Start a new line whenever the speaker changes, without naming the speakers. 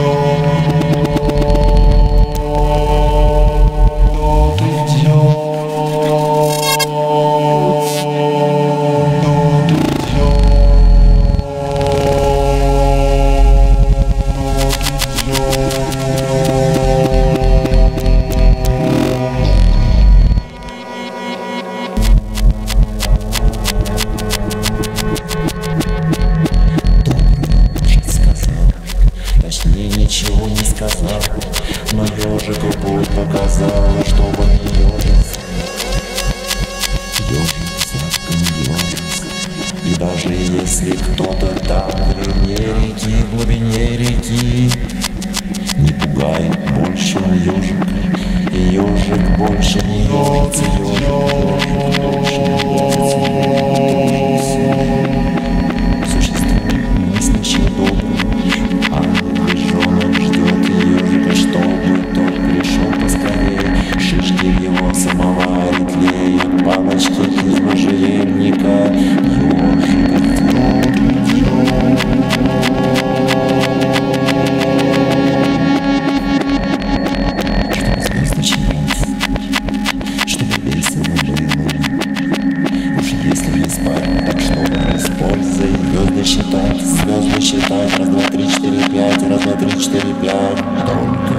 Ничего не сказал, но ежику путь показал, чтобы не ежиться. Ежится. И даже если кто-то там в глубине реки, не пугай больше ежик, и ежик больше не ежится, ежик больше не ежится. Существует мыслящий добрый, самоваре тлеют палочки из можжевельника. Ёжик чтобы звезды читать, чтобы весело было. Уж если не спать, так чтобы используй звезды считать. Раз, два, три, четыре, пять, раз, два, три, четыре, пять. Только